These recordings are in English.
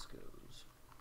Roscoe's.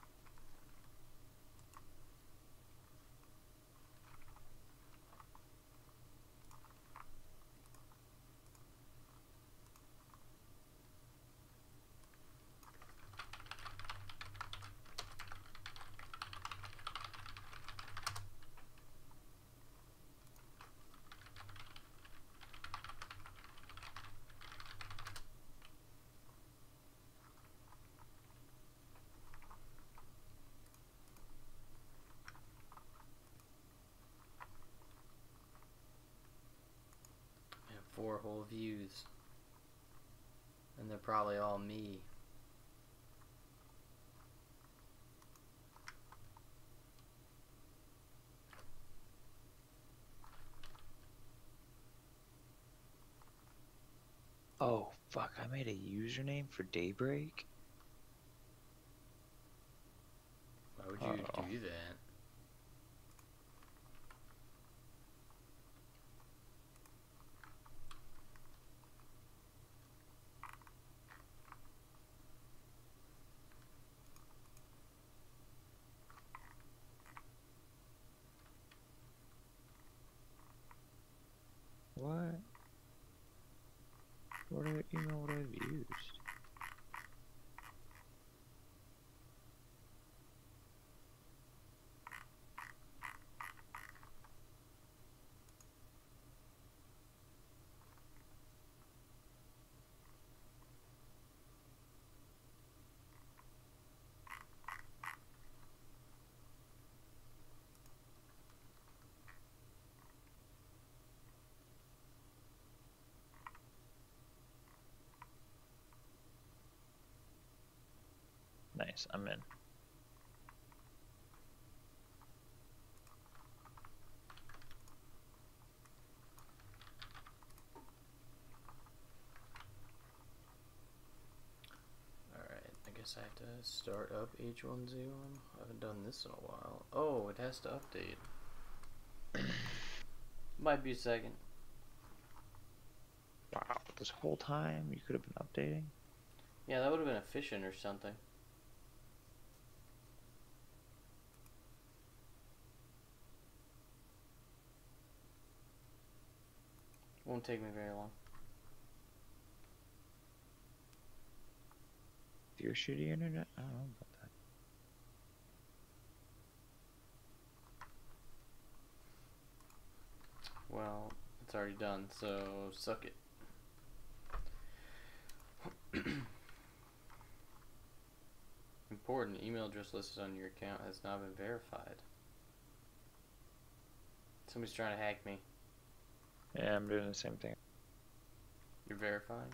And 4 whole views. And they're probably all me. Oh, fuck, I made a username for Daybreak? Why would you do that? What? What email would I have used? Nice, I'm in. Alright, I guess I have to start up H1Z1. I haven't done this in a while. Oh, it has to update. Might be a second. Wow, this whole time you could have been updating? Yeah, that would have been efficient or something. Won't take me very long. Your shitty internet? I don't know about that. Well, it's already done, so suck it. Important, email address listed on your account has not been verified. Somebody's trying to hack me. Yeah, I'm doing the same thing. You're verifying?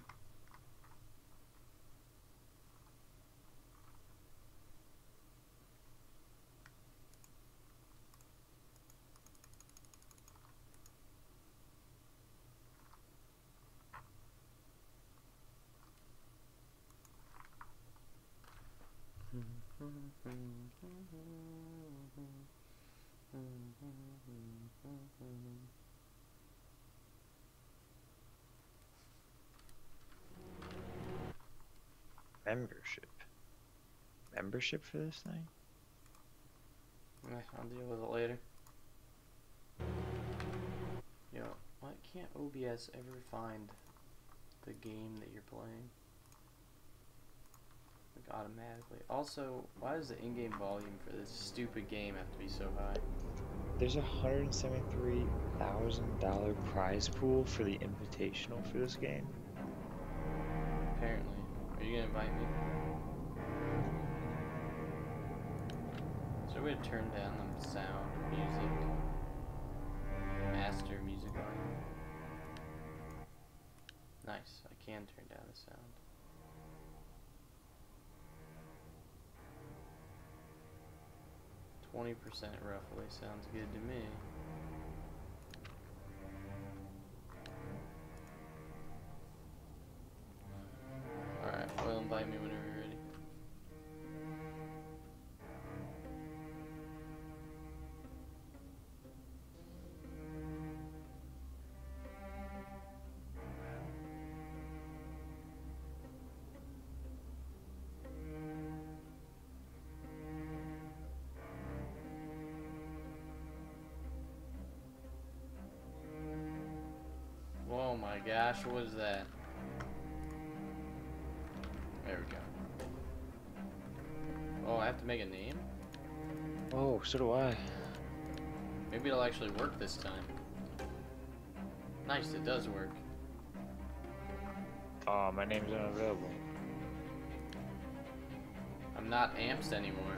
Membership. Membership for this thing? I'll deal with it later. Yo, why can't OBS ever find the game that you're playing? Like automatically. Also, why does the in-game volume for this stupid game have to be so high? There's a $173,000 prize pool for the invitational for this game. Apparently. Are you gonna invite me? Is there a way to turn down the sound, music, master music volume? Nice, I can turn down the sound. %20 roughly sounds good to me. Alright, well, invite me whenever you're ready. gosh, what is that? There we go. Oh, I have to make a name? Oh, so do I. Maybe it'll actually work this time. Nice, it does work. Oh, my name's unavailable. I'm not Amps anymore.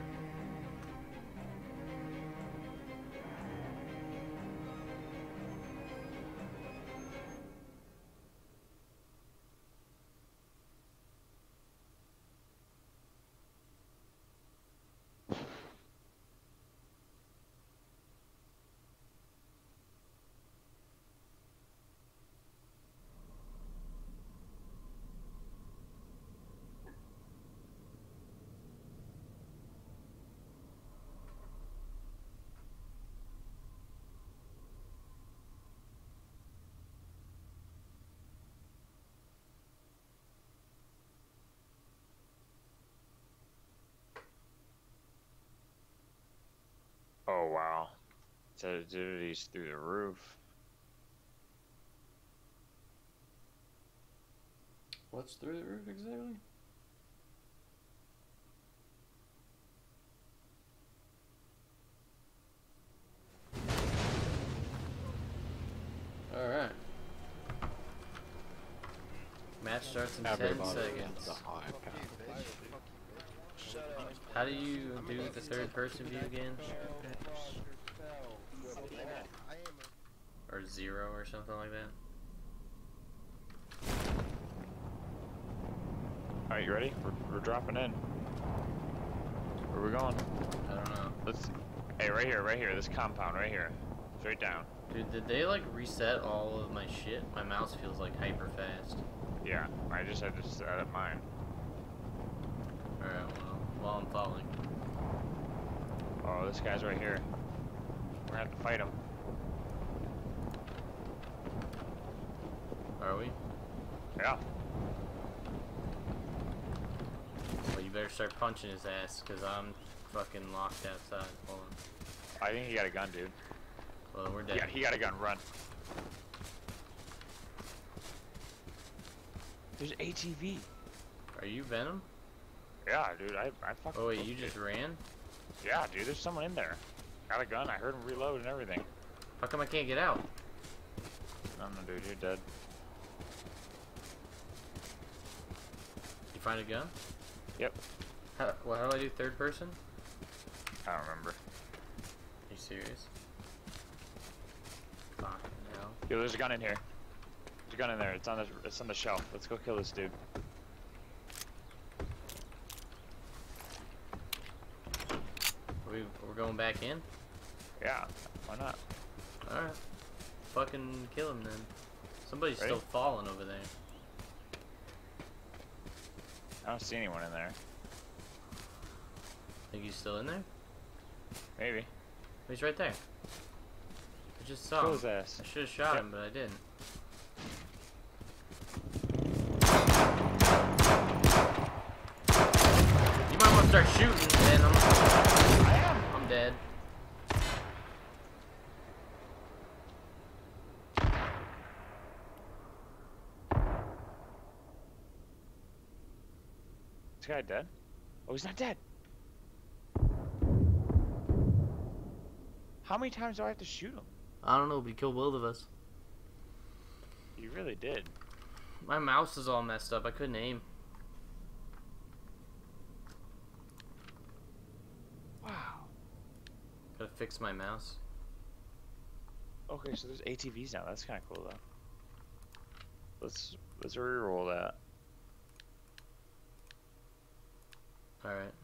Oh, wow. Sensitivity's through the roof. What's through the roof exactly? Alright. Match starts in 10 seconds. How do you do the third person view again? Or 0 or something like that? Alright, you ready? We're dropping in. Where are we going? I don't know. Hey, right here, this compound, right here. Straight down. Dude, did they like reset all of my shit? My mouse feels like hyper fast. Yeah, I just had to set up mine. Alright, well, while I'm following. Oh, this guy's right here. We're gonna have to fight him. Are we? Yeah. Well, you better start punching his ass, because I'm fucking locked outside. Hold on. I think he got a gun, dude. Well, we're dead. Yeah, he got a gun. Run. There's ATV. Are you Venom? Yeah, dude. I fucking. Oh wait, booked you just it. ran? Yeah, dude. There's someone in there. Got a gun. I heard him reload and everything. How come I can't get out? No, dude. You're dead. You find a gun? Yep. How do I do third person? I don't remember. Are you serious? Fucking hell. Yo, there's a gun in here. There's a gun in there. It's on the shelf. Let's go kill this dude. We're going back in? Yeah. Why not? Alright. Fucking kill him then. Somebody's Ready? still falling over there. I don't see anyone in there. Think he's still in there? Maybe. He's right there. I just saw Kill him. his ass. I should have shot Yep. him, but I didn't. You might want to start shooting, Venom. I am. I'm dead. This guy dead? Oh, he's not dead. How many times do I have to shoot him? I don't know, but he killed both of us. You really did. My mouse is all messed up. I couldn't aim. Wow. Gotta fix my mouse. Okay, so there's ATVs now. That's kind of cool though. Let's reroll that. Alright.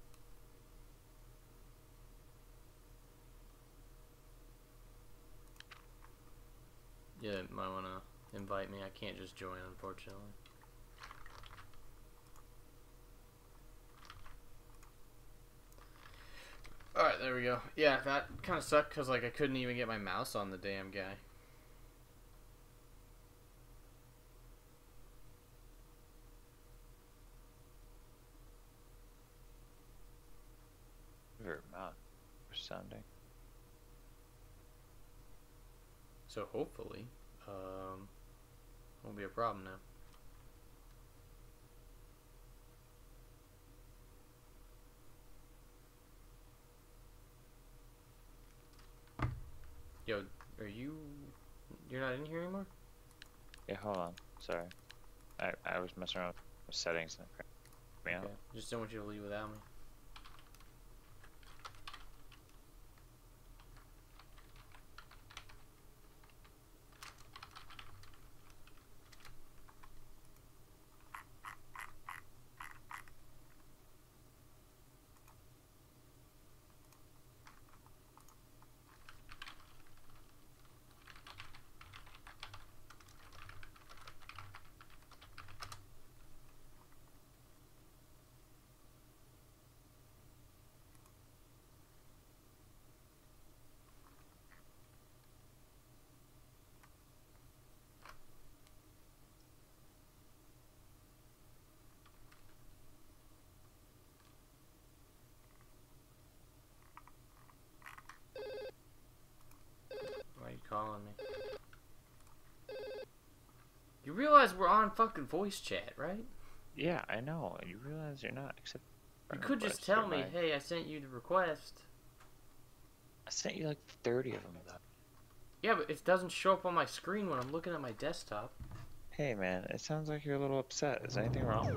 Yeah, might wanna invite me. I can't just join, unfortunately. Alright, there we go. Yeah, that kind of sucked because like I couldn't even get my mouse on the damn guy. Very mount sounding. So hopefully, Won't be a problem now. Yo, are you... You're not in here anymore? Yeah, hold on. Sorry. I was messing around with settings and it crap me out. Okay. Just don't want you to leave without me. Why are you calling me? You realize we're on fucking voice chat, right? Yeah, I know. You realize you're not accepting. You could just tell me, hey, I sent you the request. I sent you like 30 of them though. Yeah, but it doesn't show up on my screen when I'm looking at my desktop. Hey man, it sounds like you're a little upset. Is anything wrong?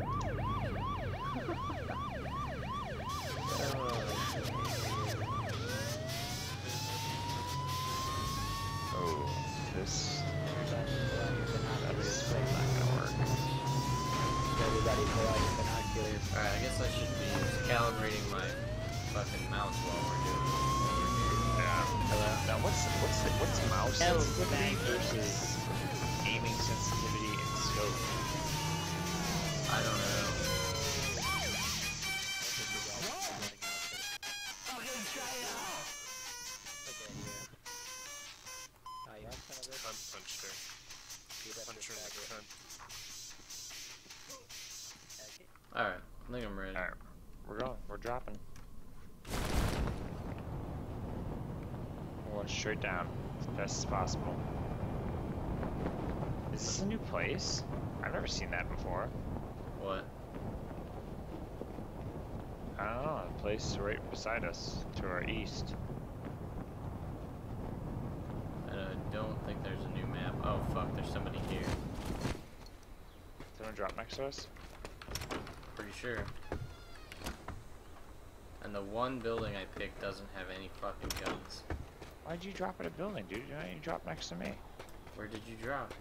Oh, this. That's not gonna work. Alright, I guess I should be calibrating my fucking mouse while we're doing it over here. Yeah. Hello? Now what's mouse sensitivity versus aiming sensitivity and scope? I don't know. Punched her. Punch her in the cunt. Alright, I think I'm ready. Alright, we're going. We're dropping. We're going straight down as fast as possible. Is this a new place? I've never seen that before. What? I don't know. A place right beside us, to our east. I don't think there's a new map. Oh fuck, there's somebody here. Someone drop next to us? Pretty sure. And the one building I picked doesn't have any fucking guns. Why'd you drop at a building, dude? Why didn't you drop next to me? Where did you drop?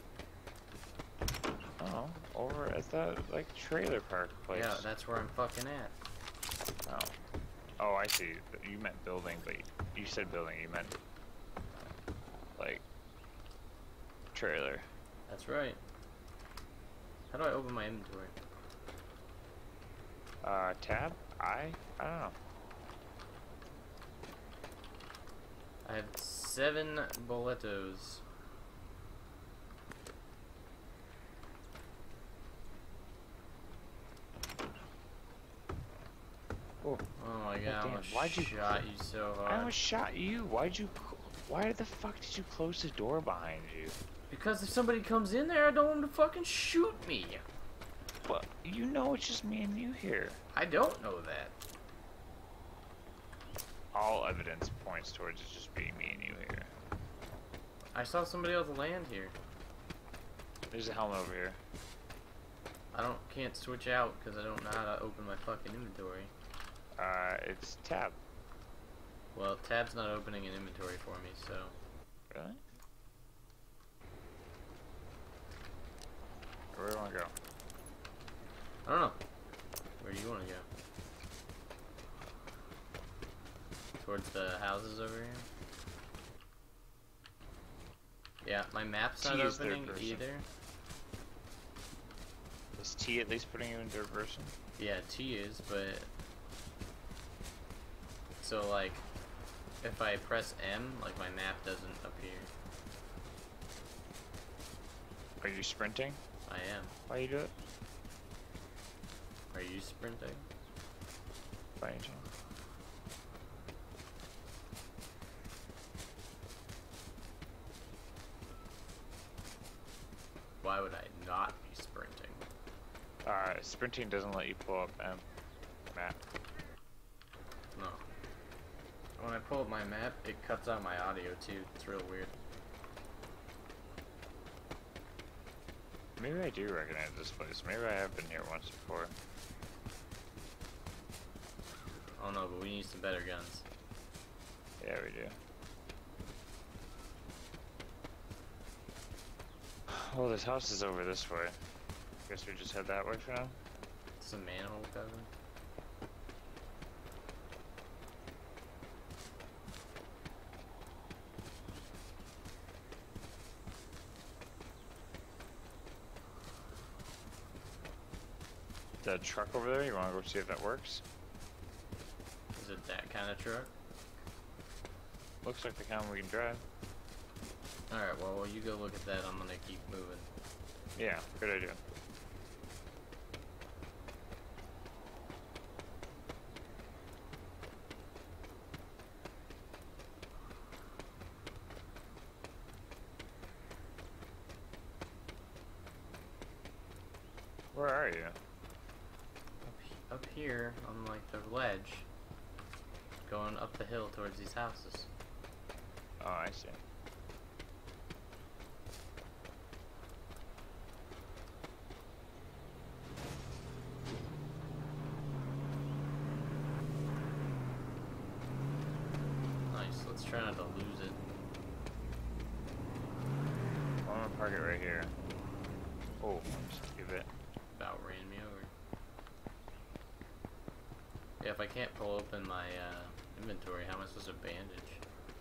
Oh, over at the, like, trailer park place. Yeah, that's where I'm fucking at. Oh. Oh, I see. You meant building, but you said building. You meant, like, trailer. That's right. How do I open my inventory? Tab? I don't know. I have 7 boletos. Oh, Oh my god, damn, I almost why'd you- shot you so I hard. almost shot you. Why the fuck did you close the door behind you? Because if somebody comes in there, I don't want them to fucking shoot me. Well, you know it's just me and you here. I don't know that. All evidence points towards it just being me and you here. I saw somebody else land here. There's a helmet over here. I can't switch out because I don't know how to open my fucking inventory. It's tab. Well, tab's not opening an inventory for me, so. Really? Where do you want to go? I don't know. Where do you want to go? Towards the houses over here? Yeah, my map's not T is third opening person. either. Is T at least putting you in third person? Yeah, T is, but... So, like, if I press M, like, my map doesn't appear. Are you sprinting? I am. Why you do it? Are you sprinting? By any chance? Why why would I not be sprinting? Sprinting doesn't let you pull up map. No. When I pull up my map, it cuts out my audio too. It's real weird. Maybe I do recognize this place. Maybe I have been here once before. Oh no, but we need some better guns. Yeah, we do. Oh, this house is over this way. Guess we just head that way for now. Some manhole cover. That truck over there, you wanna go see if that works? Is it that kind of truck? Looks like the kind we can drive. Alright, well, while you go look at that, I'm gonna keep moving. Yeah, good idea. Where are you? Up here on like the ledge, going up the hill towards these houses. Oh, I see. Nice. Let's try not to lose it. I'm gonna park it right here. Oh, just give it. About ran me over. Yeah, if I can't pull open my inventory, how am I supposed to bandage?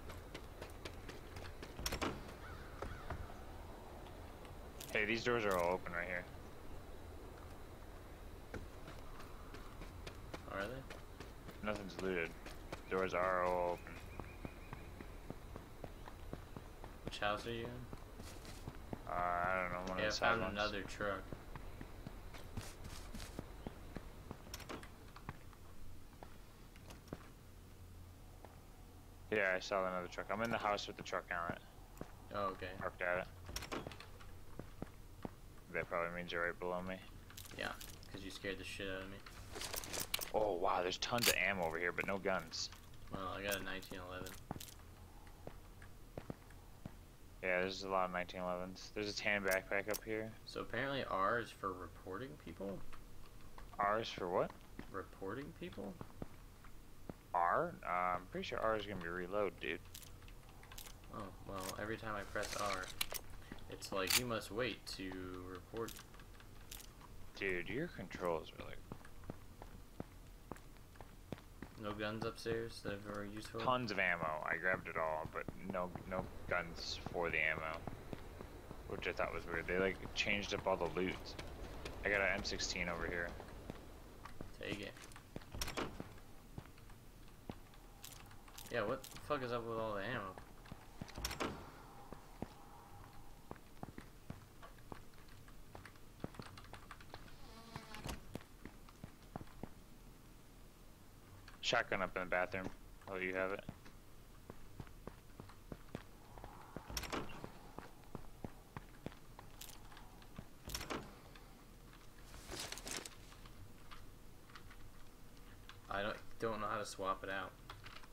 Hey, these doors are all open right here. Are they? Nothing's looted. Doors are all open. Which house are you in? I don't know, one Yeah, I of the side found ones. another truck. Yeah, I saw another truck. I'm in the house with the truck on it. Oh, okay. Parked at it. That probably means you're right below me. Yeah, because you scared the shit out of me. Oh wow, there's tons of ammo over here, but no guns. Well, I got a 1911. Yeah, there's a lot of 1911s. There's a tan backpack up here. So apparently R is for reporting people? R is for what? Reporting people? R? I'm pretty sure R is gonna be reload, dude. Oh, well, every time I press R, it's like, you must wait to report. Dude, your controls are like No guns upstairs that are useful? tons of ammo. I grabbed it all, but no guns for the ammo. Which I thought was weird. They like changed up all the loot. I got an M16 over here. Take it. Yeah, what the fuck is up with all the ammo? Shotgun up in the bathroom. Oh, you have it? I don't know how to swap it out.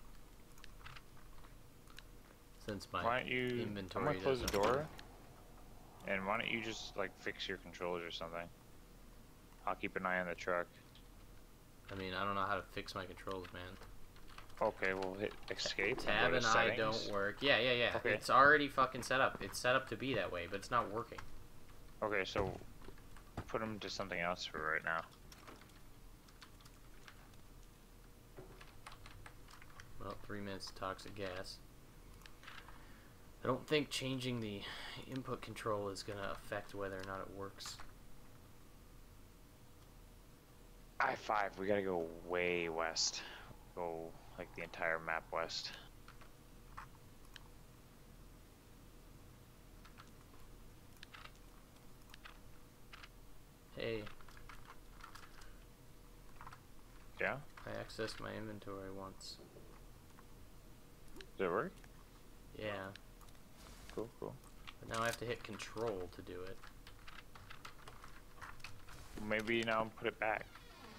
Since my Why don't you? inventory I'm gonna close the doesn't door. work. And why don't you just like fix your controls or something? I'll keep an eye on the truck. I mean, I don't know how to fix my controls, man. Okay, we'll hit escape. Tab and and go to I settings. don't work. Yeah. Okay. It's already fucking set up. It's set up to be that way, but it's not working. Okay, so put them to something else for right now. Well, 3 minutes of toxic gas. I don't think changing the input control is gonna affect whether or not it works. I-5, we gotta go way west. Go like the entire map west. Hey, Yeah? I accessed my inventory once. Did it work? Yeah, Cool, cool. but now I have to hit control to do it. Maybe now put it back.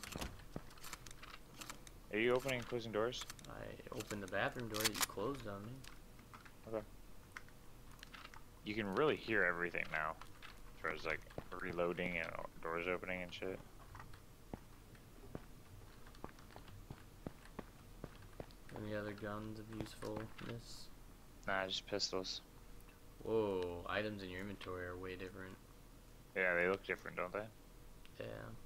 Are you opening and closing doors? I opened the bathroom door that you closed on me. Okay. You can really hear everything now. As far as like reloading and doors opening and shit. Any other guns of usefulness? Nah, just pistols. Whoa, items in your inventory are way different. Yeah, they look different, don't they? Yeah.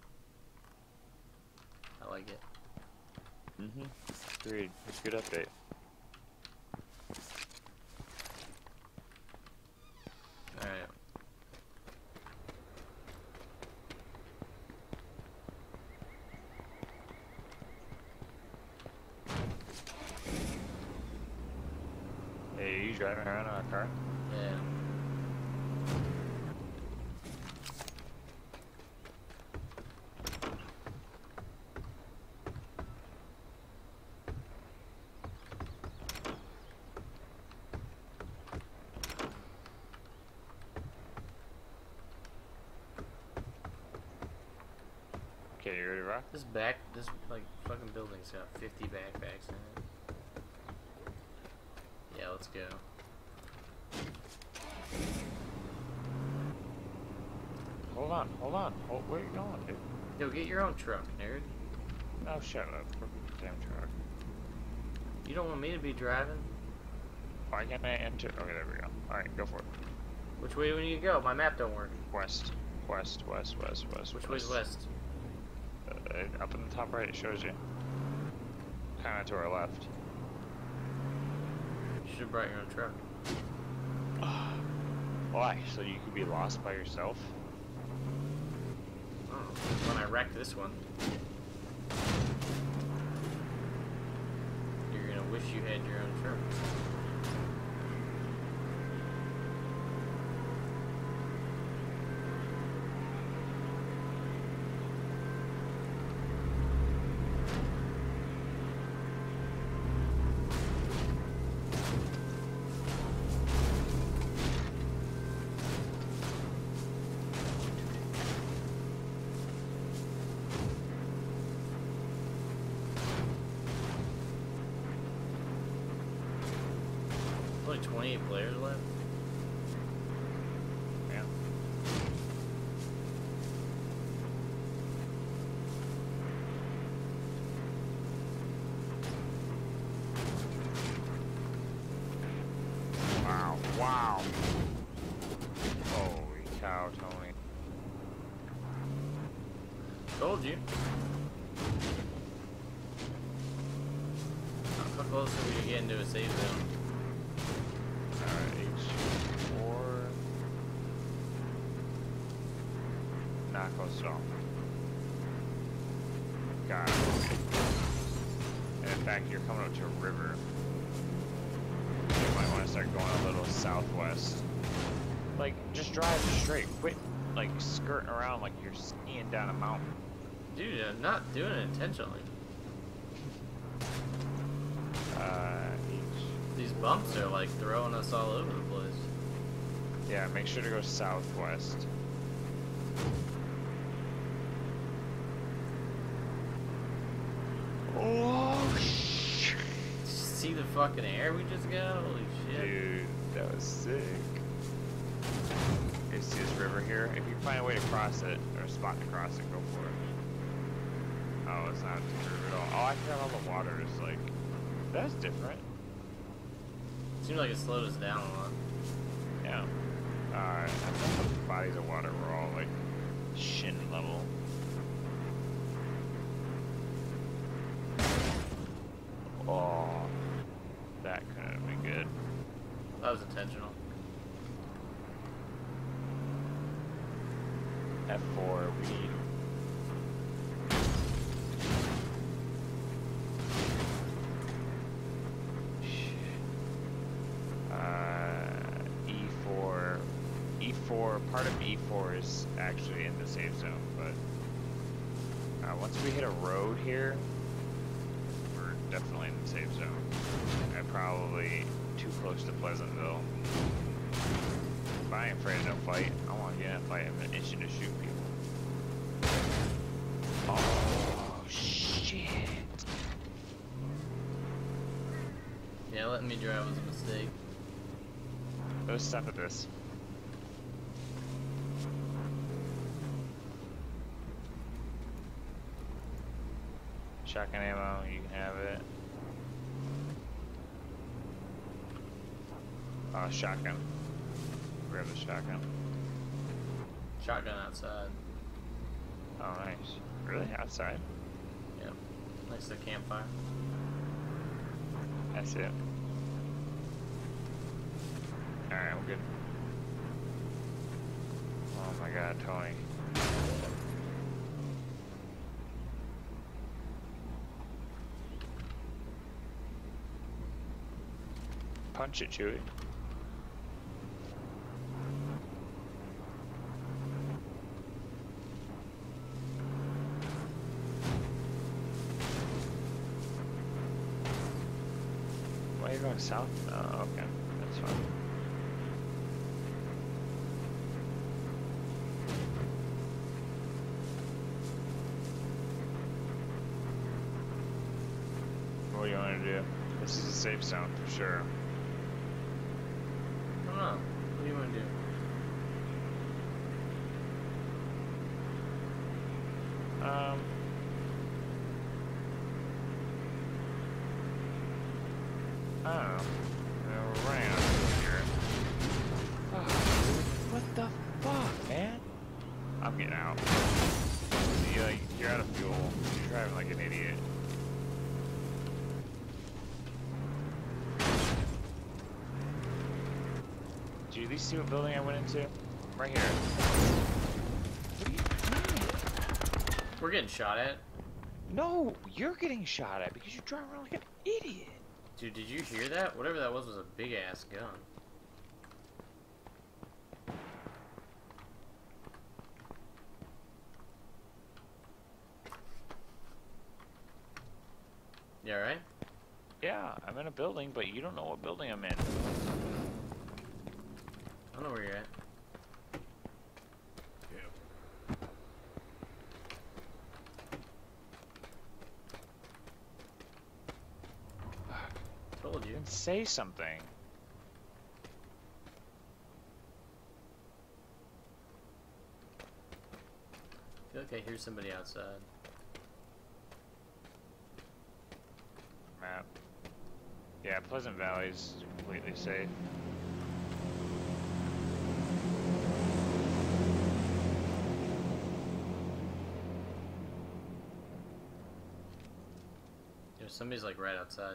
I like it. Mm-hmm. Agreed. It's a good update. Alright. Hey, are you driving around in a car? Yeah. Okay, you ready to rock? This like fucking building's got 50 backpacks in it. Yeah, let's go. Hold on. Where you going, dude? Yo, get your own truck, nerd. Oh, shut up. Damn truck. You don't want me to be driving? Why can't I enter? Okay, there we go. Alright, go for it. Which way do we need to go? My map don't work. West. West. Which way's west? Up in the top right, it shows you. Kinda to our left. You should have brought your own truck. Why? So you could be lost by yourself? Oh, when I wrecked this one. You're gonna wish you had your own truck. Only 28 players left. Yeah. Wow. Holy cow, Tony. Told you. How close are we to get into a safe zone? H4. Not close at all. Got it. And in fact, you're coming up to a river. You might want to start going a little southwest. Like, just drive straight. Quit, like, skirting around like you're skiing down a mountain. Dude, I'm not doing it intentionally. These bumps are like throwing us all over the place. Yeah, make sure to go southwest. Oh, shit. See the fucking air we just got? Holy shit. Dude, that was sick. You see this river here? If you find a way to cross it, or a spot to cross it, go for it. Oh, it's not a river at all. Oh, I forgot all the water is like... That's different. Seemed like it slowed us down a lot. Yeah. Alright, I thought the bodies of water were all like shin level. Oh, that couldn't have been good. That was intentional. F4, we need... E4. E4, part of E4 is actually in the safe zone, but once we hit a road here, we're definitely in the safe zone. And probably too close to Pleasantville. But I ain't afraid of no fight. I want to get in a fight. I'm itching to shoot people. Shit. Yeah, letting me drive was a mistake. Let's stop at this. Shotgun ammo, you can have it. Oh, shotgun. Grab the shotgun. Shotgun outside. Oh, nice. Really? Outside? Yep. Next to the campfire. That's it. Alright, we're good. Oh my god, Tony. Punch it, Chewie. Why are you going south? Oh, okay. That's fine. What do you want to do? This is a safe zone for sure. I don't know. What do you want to do? I don't know. We're running out of here. Oh, what the fuck, man? I'm getting out. You're out of fuel. You're driving like an idiot. Did you at least see what building I went into? Right here. What do you mean? We're getting shot at. No, you're getting shot at because you're driving around like an idiot. Dude, did you hear that? Whatever that was a big ass gun. You alright? Yeah, I'm in a building, but you don't know what building I'm in. I don't know where you're at. Told you. Then say something. I feel like I hear somebody outside. Map. Yeah, Pleasant Valley's completely safe. There's somebody's like right outside.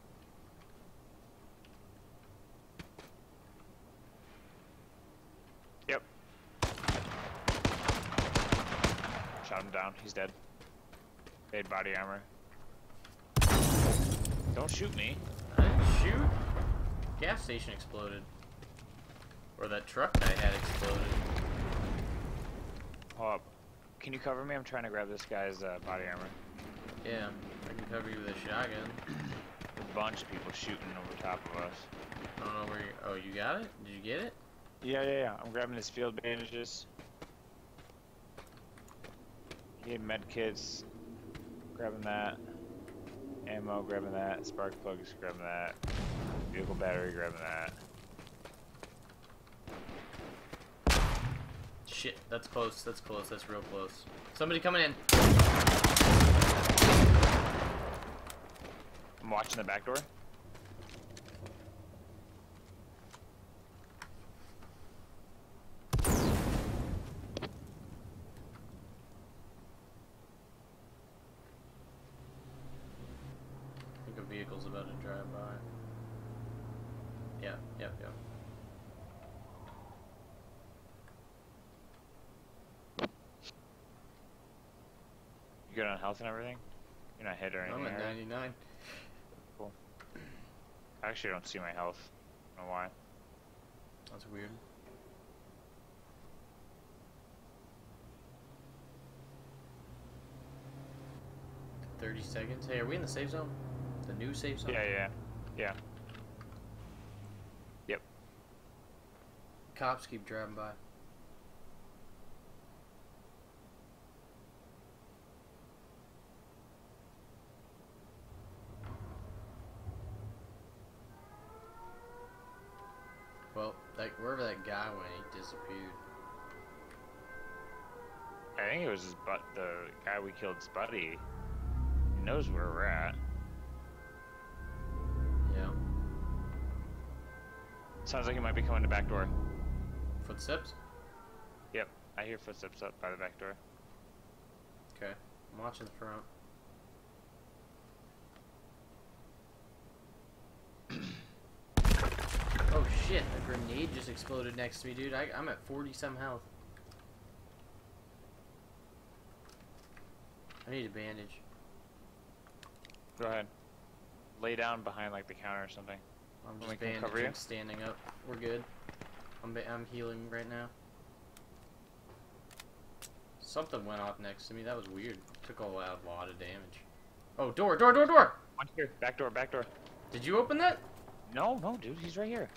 Yep. Shot him down. He's dead. They had body armor. Don't shoot me. I didn't shoot. Gas station exploded. Or that truck I had exploded. Hold up. Can you cover me? I'm trying to grab this guy's body armor. Yeah, I can cover you with a shotgun. A bunch of people shooting over top of us. I don't know where you... Oh, you got it? Did you get it? Yeah. I'm grabbing his field bandages. He had med kits. Grabbing that. Ammo, grabbing that. Spark plugs, grabbing that. Vehicle battery, grabbing that. Shit, that's close, that's close, that's real close. Somebody coming in. I'm watching the back door. I think a vehicle's about to drive by. Yeah. You good on health and everything? You're not hit or anything? I'm at are you? 99. Cool. I actually don't see my health. I don't know why. That's weird. $30 seconds. Hey, are we in the safe zone? The new safe zone? Yeah. Yep. Cops keep driving by. Well, like wherever that guy went, he disappeared. I think it was his the guy we killed's buddy. He knows where we're at. Yeah. Sounds like he might be coming to back door. Footsteps? Yep, I hear footsteps up by the back door. Okay. I'm watching the front. Oh shit, a grenade just exploded next to me, dude. I'm at 40 some health. I need a bandage. Go ahead. Lay down behind like the counter or something. I'm Want just me to cover you? bandaging, standing up. We're good. I'm healing right now. Something went off next to me. That was weird. Took a lot of damage. Oh, door! One here. Back door, back door. Did you open that? No, dude, he's right here.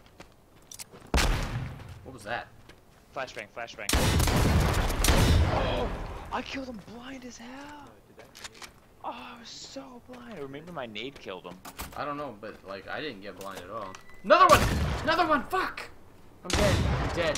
What was that? Flashbang, flashbang. Oh, I killed him blind as hell. Oh, I was so blind. Or maybe my nade killed him. I don't know, but like I didn't get blind at all. Another one! Another one! Fuck! I'm dead. I'm dead.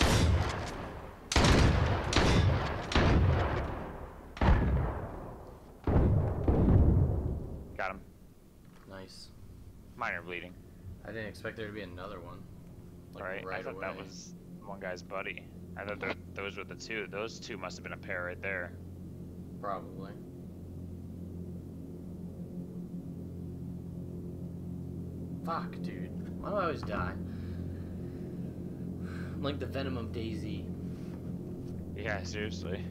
Got him. Nice. Minor bleeding. I didn't expect there to be another one. Like, Right? I thought away. that was one guy's buddy. I thought those were the two. Those two must have been a pair right there. Probably. Fuck, dude. Why do I always die? I'm like the Venom of DayZ. Yeah, seriously.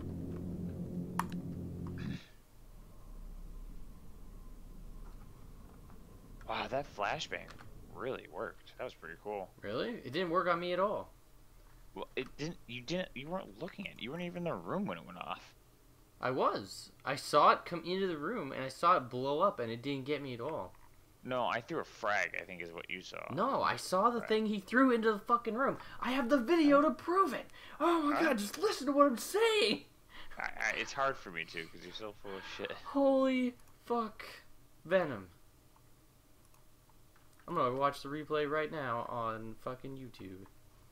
Wow, that flashbang really worked. That was pretty cool. Really? It didn't work on me at all. Well, it didn't. You weren't looking at it. You weren't even in the room when it went off. I was. I saw it come into the room and I saw it blow up and it didn't get me at all. No, I threw a frag. I think is what you saw. No, I saw the Right. thing he threw into the fucking room. I have the video to prove it. Oh my god, just listen to what I'm saying. It's hard for me too because you're so full of shit. Holy fuck. Venom. I'm gonna watch the replay right now on fucking YouTube.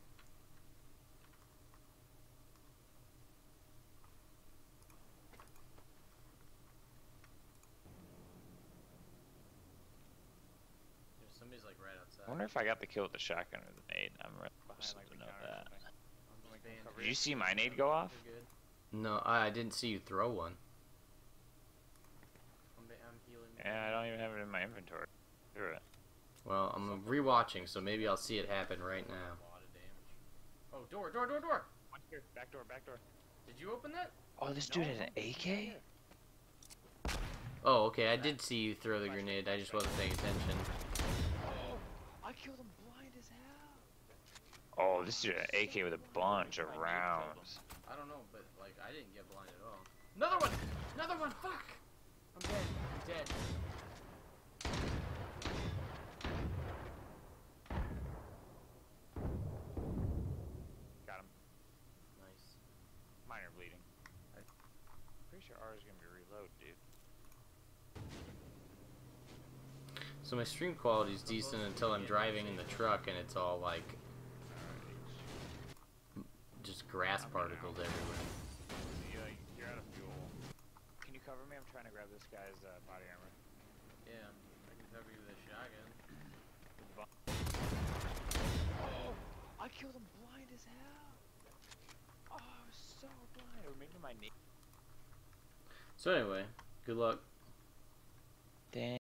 Somebody's like right outside. I wonder if I got the kill with the shotgun or the nade. I'm really supposed to know that. Did you see my nade go off? No, I didn't see you throw one. I'm healing. Yeah, I don't even have it in my inventory. Threw it. Well, I'm rewatching, so maybe I'll see it happen right now. Oh, door! One here. Back door, back door. Did you open that? Oh, this dude had an AK? Oh, okay, I did see you throw the grenade, I just wasn't paying attention. Oh, I killed him blind as hell. Oh, this dude had an AK with a bunch of rounds. I don't know, but, like, I didn't get blind at all. Another one! Another one! Fuck! I'm dead. I'm dead. Got him. Nice. Minor bleeding. Pretty sure R is gonna be reload, dude. So my stream quality is decent until I'm driving in the truck and it's all, like, just grass particles everywhere. You're out of fuel. Can you cover me? I'm trying to grab this guy's body armor. Yeah, I can cover you with a shotgun. Oh, I killed him blind as hell. Oh, I was so blind. Or maybe my name. So anyway, good luck. Damn.